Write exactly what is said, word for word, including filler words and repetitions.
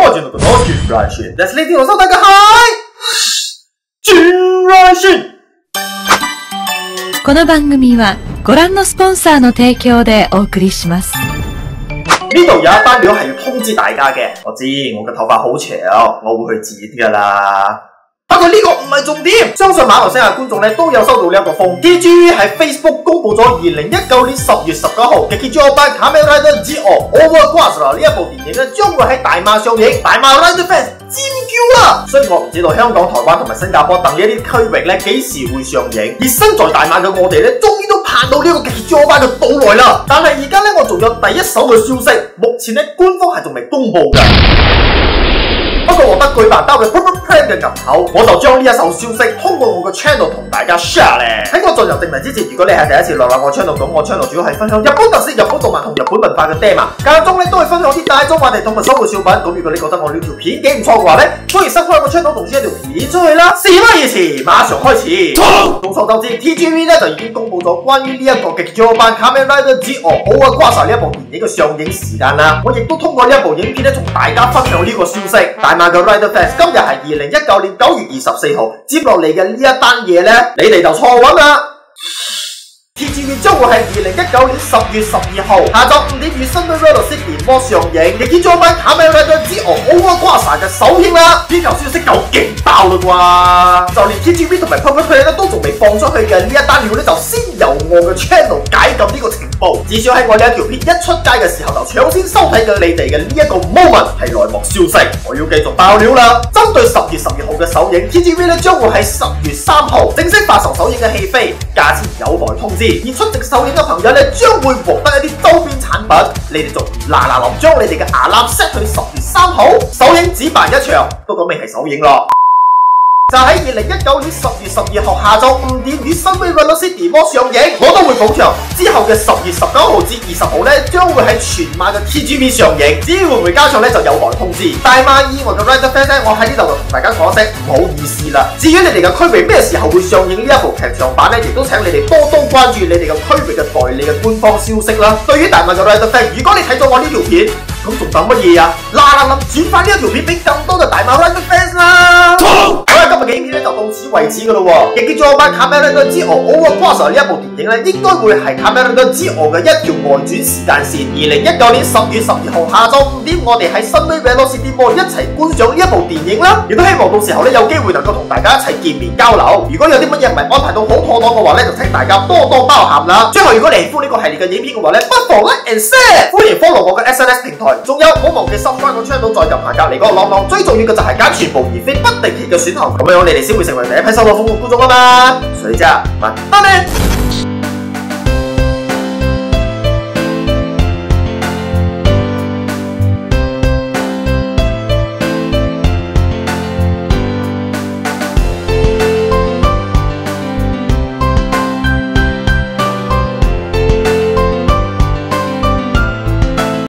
は進路の金來信。です呢條收睇嘅係金來信。 この番組はご覧のスポンサーの提供でお送りします。 呢度有一單料係要通知大家嘅，我知我嘅頭髮好長，我會去剪㗎啦。不過呢個唔係重點，相信馬來西亞觀眾咧都有收到呢一個風。T G V 喺 Facebook 公佈咗二零一九年十月十九號嘅《Kejoban Kamen Rider Zero Overquest》呢一部電影咧將會喺大馬上映，大馬 Rider fans 尖叫啦！所以我唔知道香港、台灣同埋新加坡等呢一啲區域咧幾時會上映。而身在大馬嘅我哋咧，終於都盼到呢個《Kejoban》嘅到來啦！但係而家咧我仲有第一手嘅消息，目前咧官方係仲未公佈㗎。不過獲得巨版刀嘅 Purple Plan 嘅入口，我就將呢一手消息通過我嘅 channel 同大家 share 咧。喺我進入正題之前，如果你係第一次來玩我 channel， 咁我 channel 主要係分享日本特色、日本動漫同日本文化嘅 theme， 間中咧都會分享啲大眾話題同埋生活小品。咁如果你覺得我呢條片幾唔錯嘅話咧，歡迎收開我 channel 同 share 條片出去啦。事不宜遲，馬上開始。眾所周知 ，T G V 咧就已經公佈咗關於呢一個嘅 Kejoban Kamen Rider Zero Overquest 呢一部電影嘅上映時間啦。我亦都通過呢一部影片咧同大家分享呢個消息。大馬嘅 Rider fans 今日係二零一九年九月二十四號，接落嚟嘅呢一單嘢咧，你哋就錯揾啦。T G V 將會喺二零一九年十月十二號下晝五點與新威 Velocity 電波上映，亦見咗班 Kamen Rider Zero Overquest 嘅首映啦！呢條消息夠勁爆啦啩！就連 T G V 同埋 Purple Plan 都仲未放出去嘅呢一單料咧，就先由我嘅 channel 解禁呢個情報。至少喺我呢一條片一出街嘅時候，就搶先收睇嘅你哋嘅呢一個 moment 係內幕消息，我要繼續爆料啦！針對十月十二號嘅首映 ，T G V 咧將會喺十月三號正式發售首映嘅戲飛，價錢有待通知。而出席首映嘅朋友咧，將會獲得一啲周邊產品，你哋仲嗱嗱臨將你哋嘅牙攬 set 去十月三號首映只辦一場，都講明係首映咯。就喺二零一九年十月十二號下晝五點與新威 Velocity 電波上映，我都會補場。之後嘅十月十九號至二十號咧，將會喺全馬嘅 T G V 上映。至於會唔會加場咧，就有待通知。大馬以外嘅 Rider fans 咧，我喺呢度就同大家講聲唔好意思啦。至於你哋嘅區域咩時候會上映呢一部劇場版咧，亦都請你哋多多關注你哋嘅區域嘅代理嘅官方消息啦。對於大馬嘅 Rider fans，如果你睇咗我呢條片，咁仲等乜嘢啊？嗱嗱臨轉發呢一條片俾更多嘅大馬 Rider fans 啦！好啦，今日嘅影片咧就到此為止噶咯喎。亦叫做《Kamen Rider Zero Overquest》呢一部電影咧，應該會係《Kamen Rider Zero》嘅一條外傳時間線。二零一九年十月十二號下晝五點，我哋喺新威 Velocity 電波一齊觀賞呢一部電影啦。亦都希望到時候咧有機會能夠同大家一齊見面交流。如果有啲乜嘢唔係安排到好妥當嘅話咧，就請大家多多包涵啦。最後，如果你喜歡呢個系列嘅影片嘅話咧，不妨 like and share， 歡迎 follow 我嘅 S N S 平台。仲有唔好忘記 subscribe 個 channel， 再撳下隔離嗰個啷啷。最重要嘅就係揀全部而非不定期嘅選項，咁樣你哋先會成為第一批收到豐富觀眾啊嘛。所以啫，晚安。